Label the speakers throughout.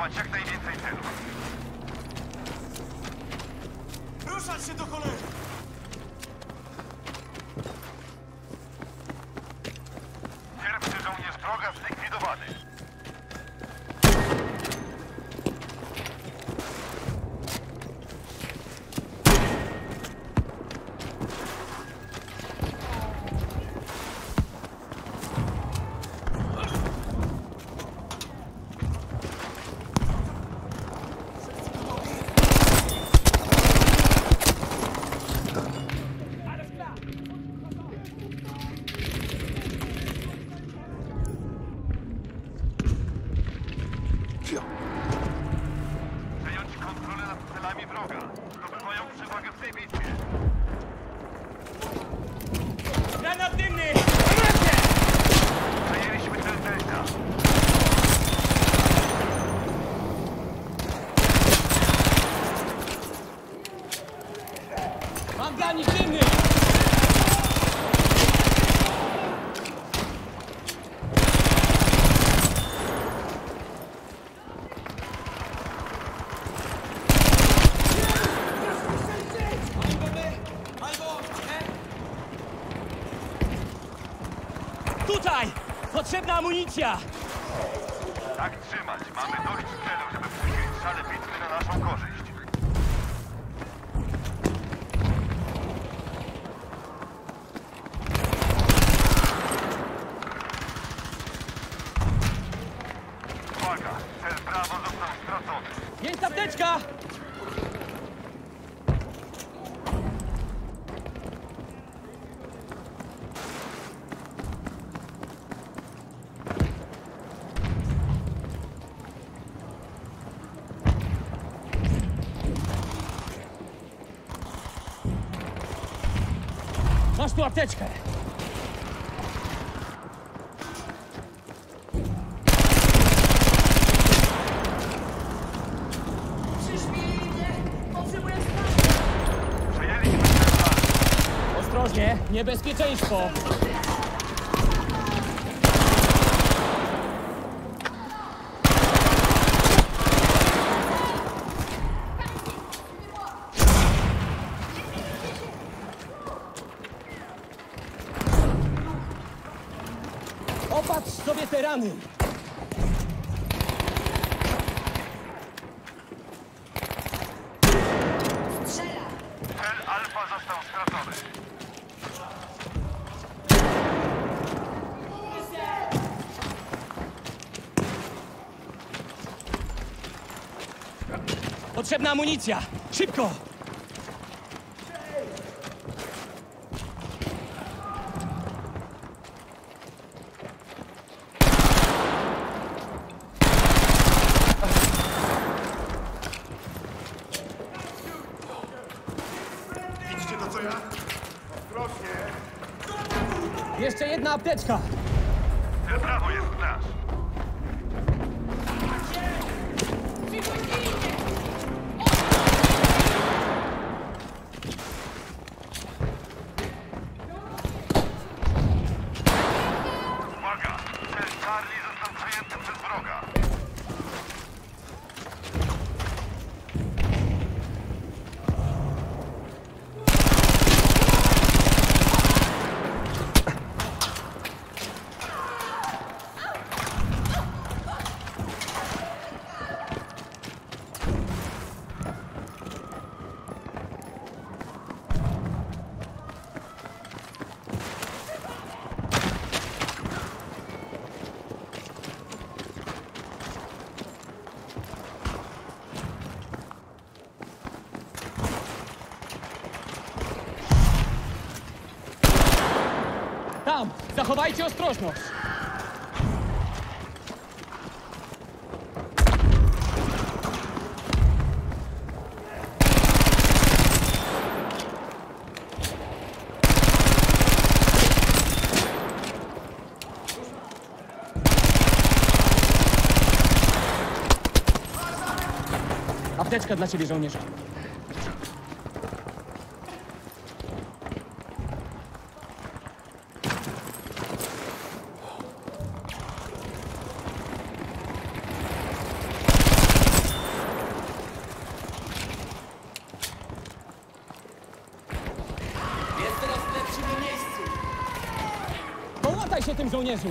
Speaker 1: Zajmować jak najwięcej celów.
Speaker 2: Ruszać się do cholery!
Speaker 1: Pierwszy żołnierz wroga zlikwidowany. Przejąć kontrolę nad celami wroga. Zdobywają przewagę w tej bitwie.
Speaker 2: Granat dymny!
Speaker 1: Przejęliśmy cel Delta.
Speaker 2: Mam dla nich dymny! Tutaj! Potrzebna amunicja!
Speaker 1: Tak trzymać. Mamy dość celu, żeby przyjąć szale bitwy na naszą korzyść. Uwaga! Cel Brawo został stracony.
Speaker 2: Jest apteczka! Masz tu apteczkę!
Speaker 1: Przejęliśmy cel Brawo.
Speaker 2: Ostrożnie! Niebezpieczeństwo! Opatrz sobie te rany!
Speaker 1: Cel Alfa został stracony.
Speaker 2: Potrzebna amunicja! Szybko!
Speaker 1: Widzicie to, co ja? Ostrożnie.
Speaker 2: Jeszcze jedna apteczka!
Speaker 1: Cel Brawo jest nasz. Uwaga! Cel Charlie został przejęty przez wroga.
Speaker 2: Tam! Zachowajcie ostrożność! Apteczka dla ciebie, żołnierzu. Zajmij się tym, żołnierzu!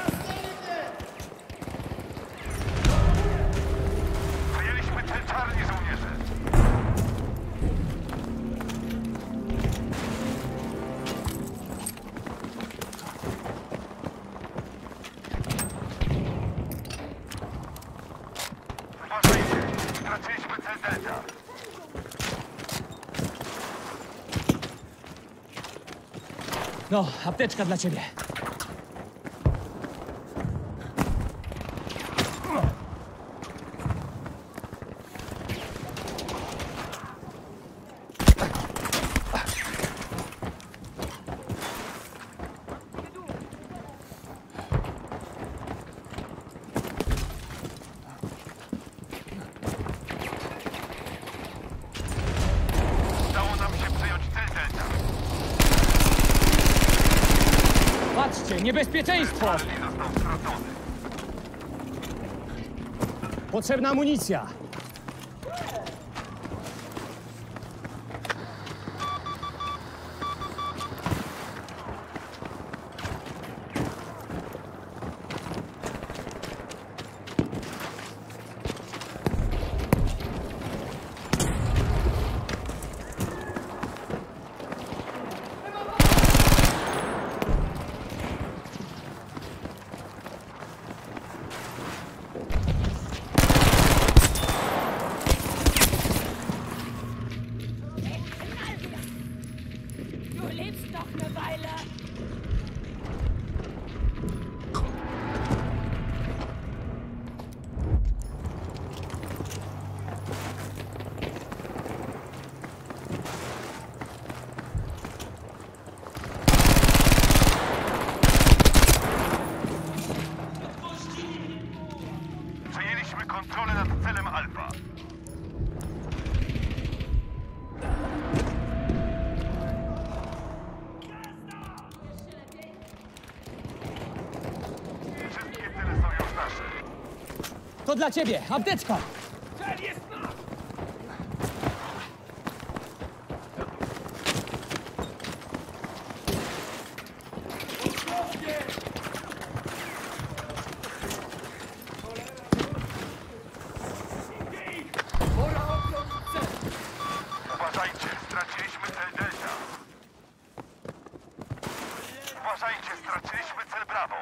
Speaker 1: Przejęliśmy cel czarni, żołnierze. Uważajcie, straciliśmy cel Delta.
Speaker 2: No, apteczka dla ciebie.
Speaker 1: Udało nam się przejąć cel Delta.
Speaker 2: Patrzcie, niebezpieczeństwo!
Speaker 1: Charlie został stracony.
Speaker 2: Potrzebna amunicja.
Speaker 3: Du lebst noch eine Weile.
Speaker 1: Przejęliśmy kontrolę nad celem Alfa. Wszystkie cele są już nasze.
Speaker 2: To dla ciebie, apteczka!
Speaker 1: Uważajcie, straciliśmy cel Delta. Uważajcie, straciliśmy cel Bravo.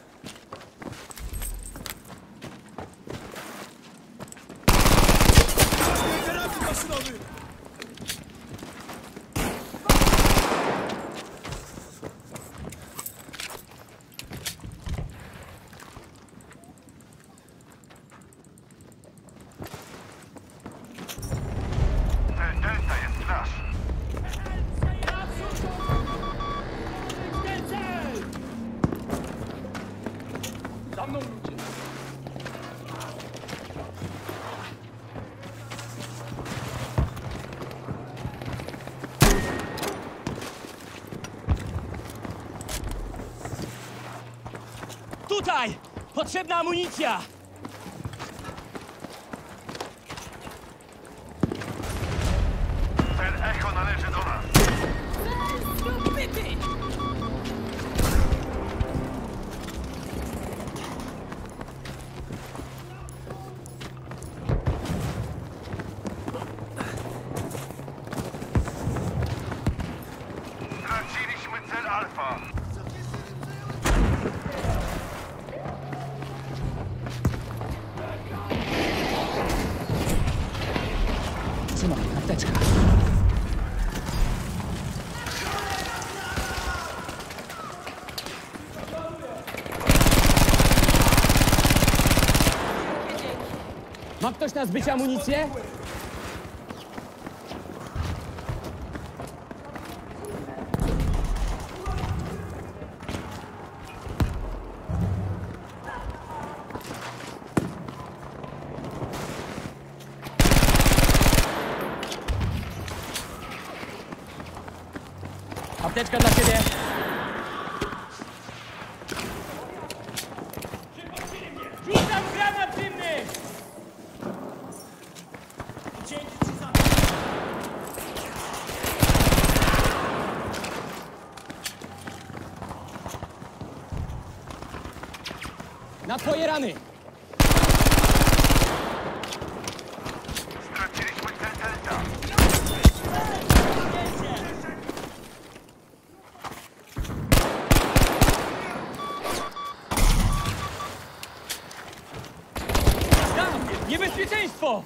Speaker 1: Cel Delta jest nasz.
Speaker 2: Za mną ludzie! Tutaj! Potrzebna amunicja!
Speaker 1: Cel Echo należy do nas.
Speaker 3: Du bitte!
Speaker 1: Straciliśmy cel Alfa.
Speaker 2: Trzymaj, apteczka. Ma ktoś na zbycie amunicję? Apteczka dla ciebie. Rzucam granat dymny! Dzięki ci za... Na twoje rany!
Speaker 1: Straciliśmy cel Delta.
Speaker 2: Tam! Niebezpieczeństwo!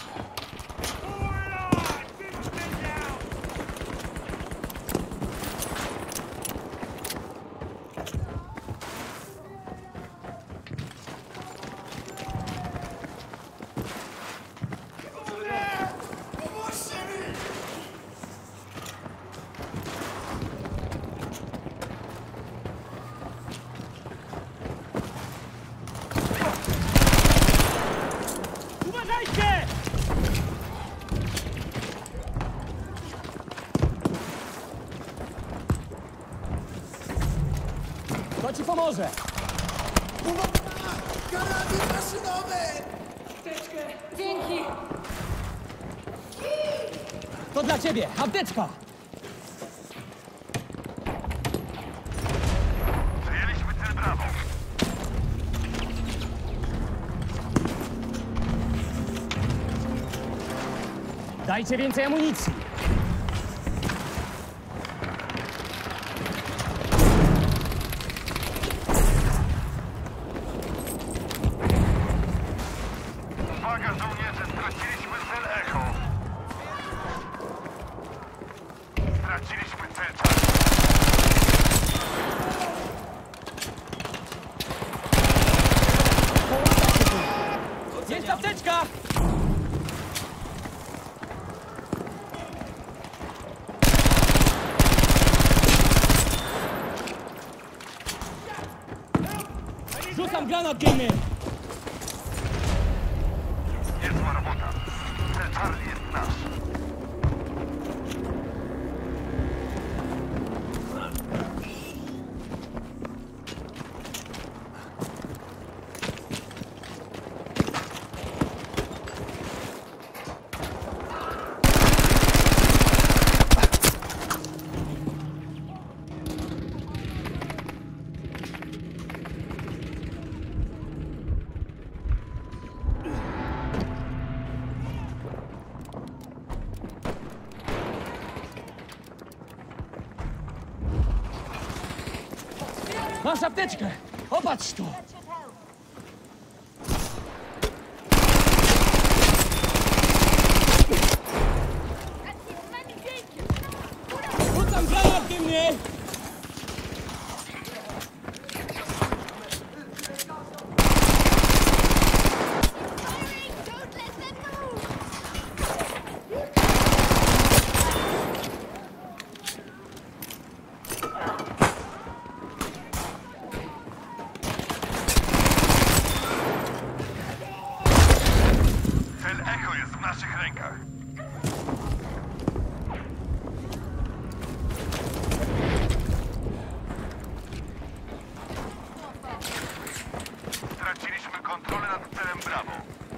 Speaker 2: Uważajcie! To ci pomoże!
Speaker 4: Karabin maszynowy!
Speaker 3: Dzięki!
Speaker 2: To dla ciebie! Apteczka!
Speaker 1: Przejęliśmy cel Bravo.
Speaker 2: Dajcie więcej amunicji!
Speaker 1: Uwaga żołnierze, straciliśmy cel Echo. Straciliśmy cel Charlie.
Speaker 2: Jest apteczka! Rzucam granat dymny!
Speaker 1: Niezła robota. Cel Charlie jest nasz.
Speaker 2: Masz apteczkę! Opatrz to! Rzucam granat dymny!
Speaker 1: Cel Echo jest w naszych rękach. Straciliśmy kontrolę nad celem Bravo.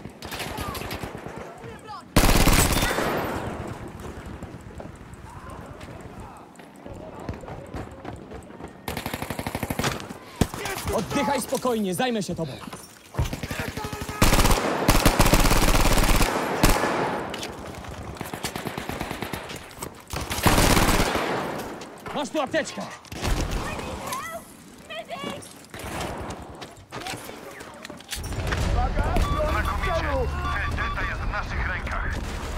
Speaker 2: Oddychaj spokojnie, zajmę się tobą. Masz tu apteczkę!
Speaker 1: Znakomicie. Cel Delta jest w naszych rękach.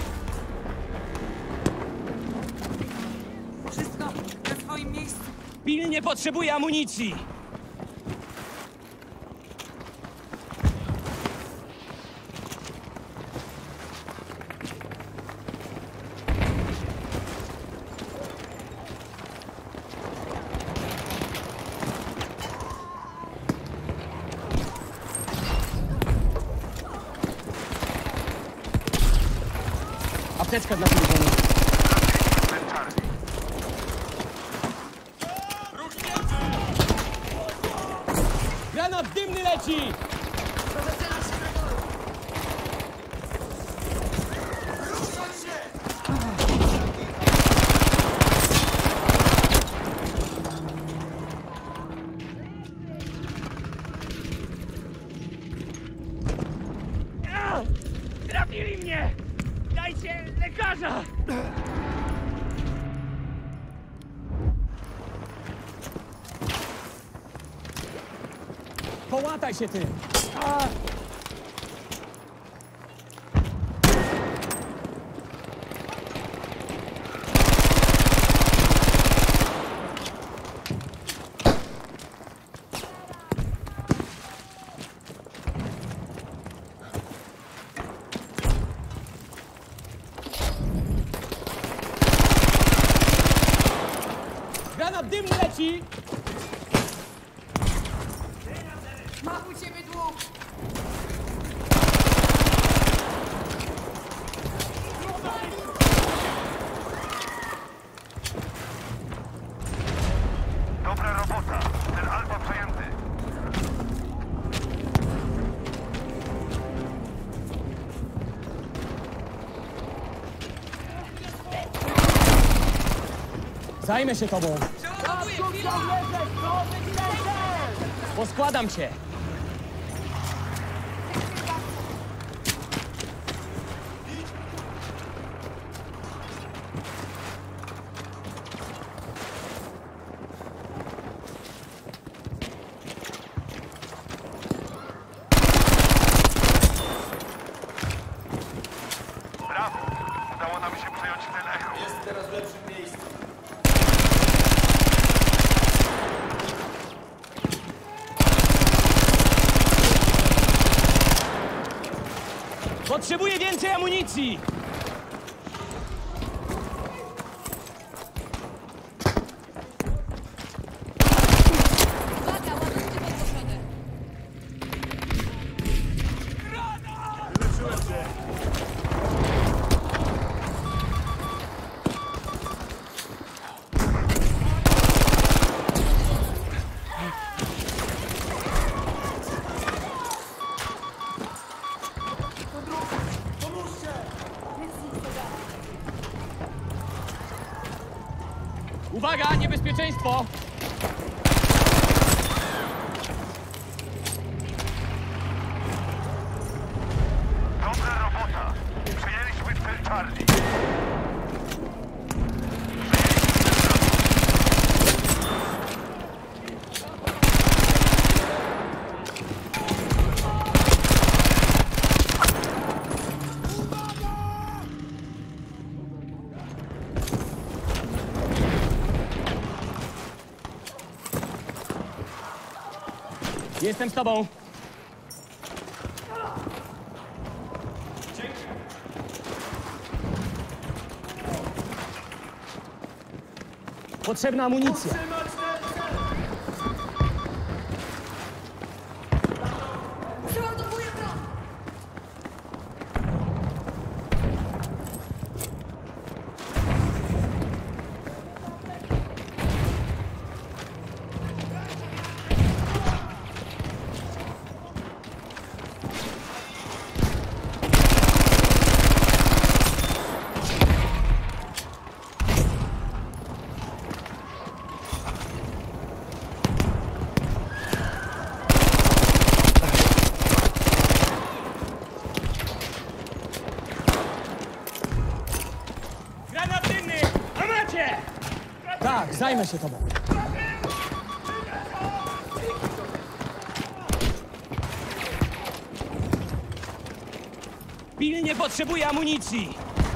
Speaker 5: Wszystko na swoim miejscu.
Speaker 2: Pilnie potrzebuję amunicji! Apteczka dla ciebie.
Speaker 1: Cel Charlie.
Speaker 2: Granat dymny leci! łataj się ty! Granat dymny leci!
Speaker 5: Ma u ciebie dług!
Speaker 1: Dobra robota. Ten Alfa przejęty.
Speaker 2: Zajmę się tobą!
Speaker 5: Przeładowuję, chwila!
Speaker 2: Poskładam cię!
Speaker 1: Brawo. Udało nam się przejąć ten echo.
Speaker 4: Jest teraz w lepszym miejscu.
Speaker 2: Potrzebuję więcej amunicji!
Speaker 3: Uwaga, ładunki podnoszone.
Speaker 4: Leczyłem się.
Speaker 2: Uwaga, niebezpieczeństwo!
Speaker 1: Dobra robota. Przejęliśmy cel Charlie.
Speaker 2: Jestem z tobą! Potrzebna amunicja!
Speaker 5: Przeładowuję broń!
Speaker 2: Granat dymny! A macie! Tak, zajmę się tobą. Pilnie potrzebuję amunicji!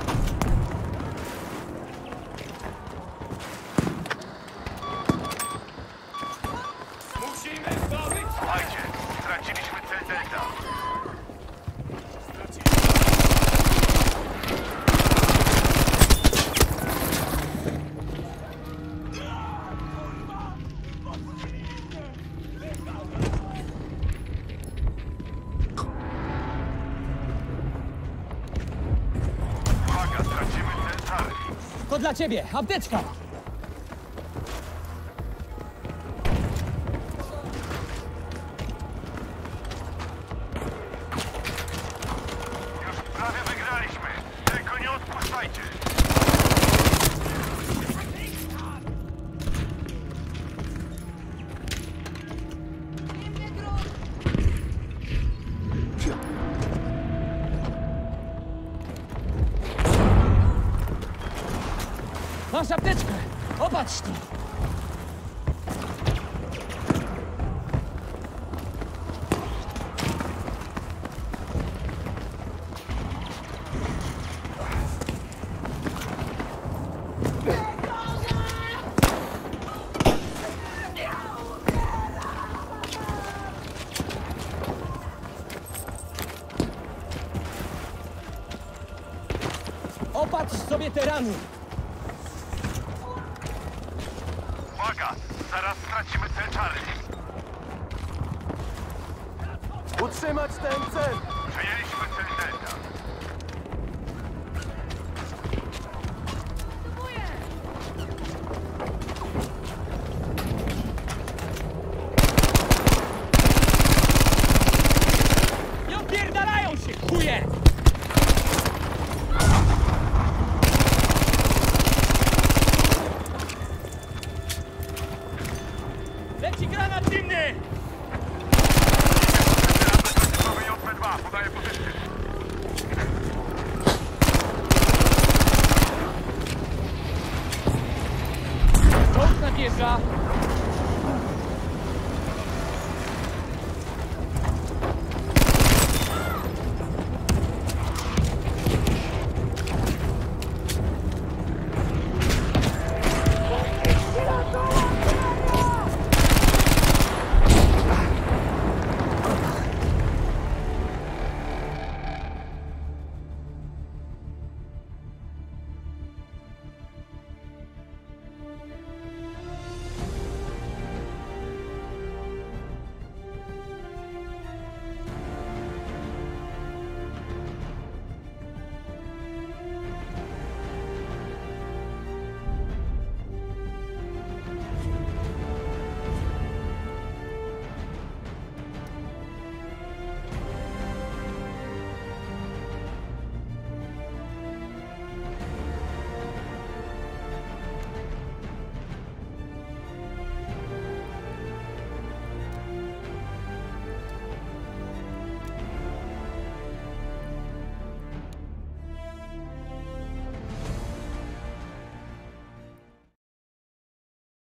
Speaker 2: Musimy zdobyć!
Speaker 1: Słuchajcie, straciliśmy cel Delta. Uwaga, stracimy cel Charlie.
Speaker 2: To dla ciebie, apteczka!
Speaker 1: Już prawie wygraliśmy. Tylko nie odpuszczajcie.
Speaker 2: Masz apteczkę! Opatrz to! weterany!
Speaker 1: Uwaga! Zaraz stracimy cel Charlie.
Speaker 2: Utrzymać ten cel!
Speaker 1: Przejęliśmy cel Delta.
Speaker 2: Nie opierdalają się, chuje! Leci granat dymny!
Speaker 1: JP2, podaję pozycję.
Speaker 2: Czołg nadjeżdża!